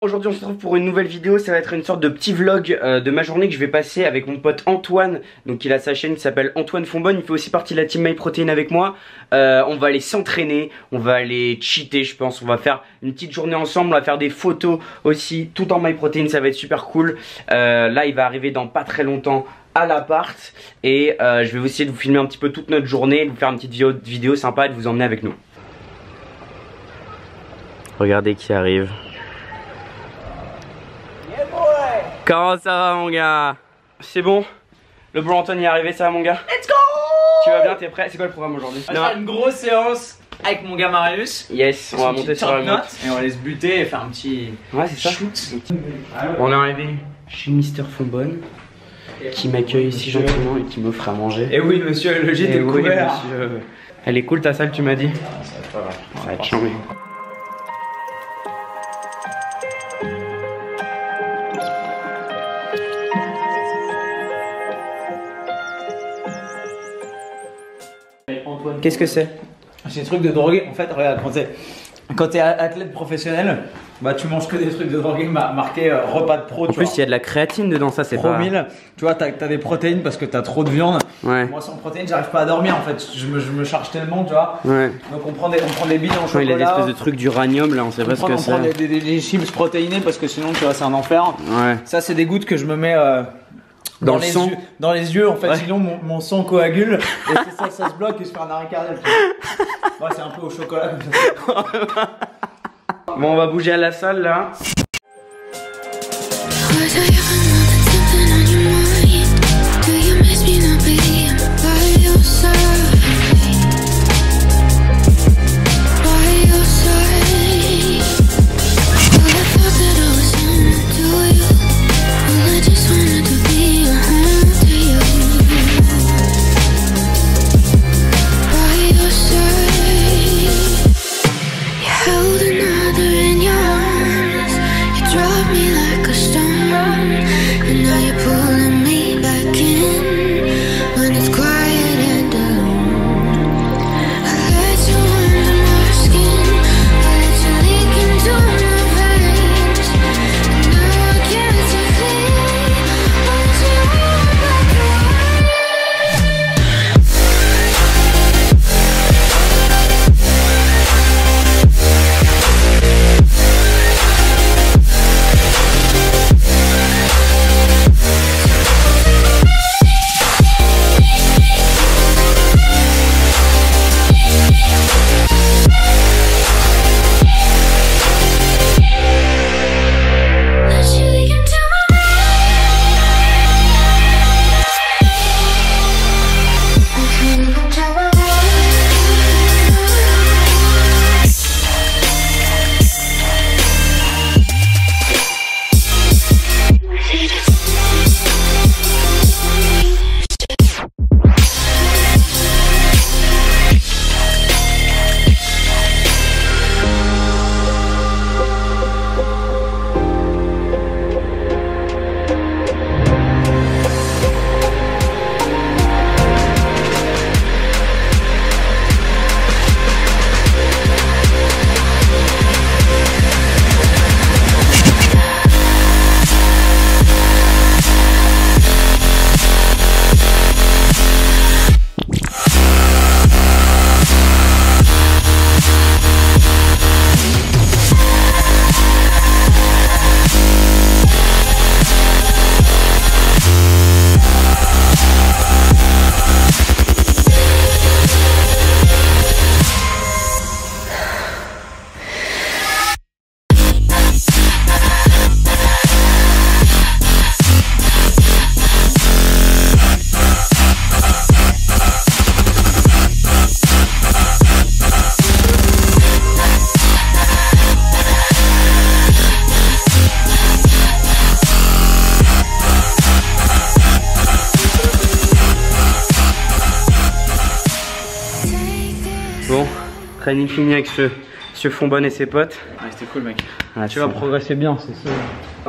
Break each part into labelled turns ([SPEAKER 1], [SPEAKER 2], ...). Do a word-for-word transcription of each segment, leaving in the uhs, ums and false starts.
[SPEAKER 1] Aujourd'hui on se retrouve pour une nouvelle vidéo, ça va être une sorte de petit vlog euh, de ma journée que je vais passer avec mon pote Antoine. Donc il a sa chaîne qui s'appelle Antoine Fonbonne, il fait aussi partie de la team MyProtein avec moi. euh, On va aller s'entraîner, on va aller cheater je pense, on va faire une petite journée ensemble, on va faire des photos aussi, tout en MyProtein, ça va être super cool. euh, Là il va arriver dans pas très longtemps à l'appart et euh, je vais aussi essayer de vous filmer un petit peu toute notre journée, de vous faire une petite vidéo, vidéo sympa et de vous emmener avec nous. Regardez qui arrive. Comment ça va mon gars? C'est bon? Le bon Antoine est arrivé, ça va mon gars? Let's go! Tu vas bien, t'es prêt? C'est quoi le programme aujourd'hui?
[SPEAKER 2] On va faire une grosse séance avec mon gars Marius.
[SPEAKER 1] Yes, on va monter sur la note
[SPEAKER 2] et on va aller se buter et faire un petit
[SPEAKER 1] ouais, c'est ça. Shoot. On est arrivé chez Mister Fonbonne qui m'accueille si gentiment et qui m'offre à manger.
[SPEAKER 2] Et oui monsieur, le gîte est
[SPEAKER 1] oui,
[SPEAKER 2] couvert.
[SPEAKER 1] Monsieur. Elle est cool ta salle, tu m'as dit?
[SPEAKER 2] Ça va pas grave.
[SPEAKER 1] Ça va être chambé. Qu'est-ce que c'est?
[SPEAKER 2] C'est des trucs de drogué. En fait, regarde, quand t'es quand t'es athlète professionnel, bah tu manges que des trucs de drogué marqué euh, repas de pro.
[SPEAKER 1] En plus, il y a de la créatine dedans, ça c'est pas.
[SPEAKER 2] mille. Tu vois, t'as as des protéines parce que t'as trop de viande.
[SPEAKER 1] Ouais.
[SPEAKER 2] Moi, sans protéines, j'arrive pas à dormir en fait. Je me, je me charge tellement, tu vois.
[SPEAKER 1] Ouais.
[SPEAKER 2] Donc on prend des, on prend des billes en chocolat.
[SPEAKER 1] Il a des espèces de trucs d'uranium là, on sait
[SPEAKER 2] on
[SPEAKER 1] pas
[SPEAKER 2] prend,
[SPEAKER 1] ce que
[SPEAKER 2] on
[SPEAKER 1] c'est.
[SPEAKER 2] prend des, des, des, des chips protéinées parce que sinon, tu vois, c'est un enfer.
[SPEAKER 1] Ouais.
[SPEAKER 2] Ça, c'est des gouttes que je me mets. Euh, Dans,
[SPEAKER 1] dans
[SPEAKER 2] les
[SPEAKER 1] le sang.
[SPEAKER 2] yeux, dans les yeux en fait,
[SPEAKER 1] ouais.
[SPEAKER 2] Sinon mon, mon sang coagule et c'est ça, ça se bloque et je fais un arrêt cardiaque. Ouais, c'est un peu au chocolat comme ça.
[SPEAKER 1] Bon, on va bouger à la salle là. Bon, training fini avec ce, ce Fonbonne et ses potes.
[SPEAKER 2] Ouais, c'était cool mec.
[SPEAKER 1] Ah,
[SPEAKER 2] tu vas progresser bien, c'est ça.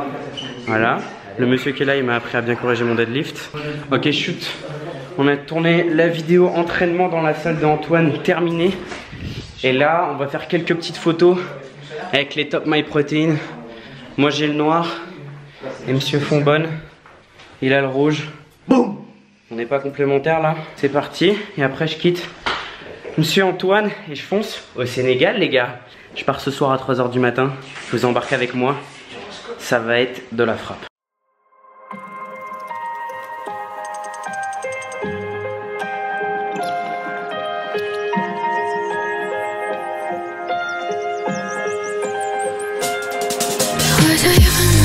[SPEAKER 1] Voilà, le monsieur qui est là, il m'a appris à bien corriger mon deadlift. Ok, shoot. On a tourné la vidéo entraînement dans la salle d'Antoine terminée. Et là, on va faire quelques petites photos avec les top MyProtein. Moi j'ai le noir et Monsieur Fonbonne, il a le rouge. Boum! On n'est pas complémentaires là. C'est parti. Et après je quitte Monsieur Antoine et je fonce au Sénégal les gars. Je pars ce soir à trois heures du matin. Je vous embarque avec moi. Ça va être de la frappe.
[SPEAKER 3] Was I ever